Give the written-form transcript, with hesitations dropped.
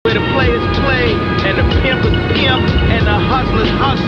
where the players play, and the pimp is pimp, and the hustlers hustle.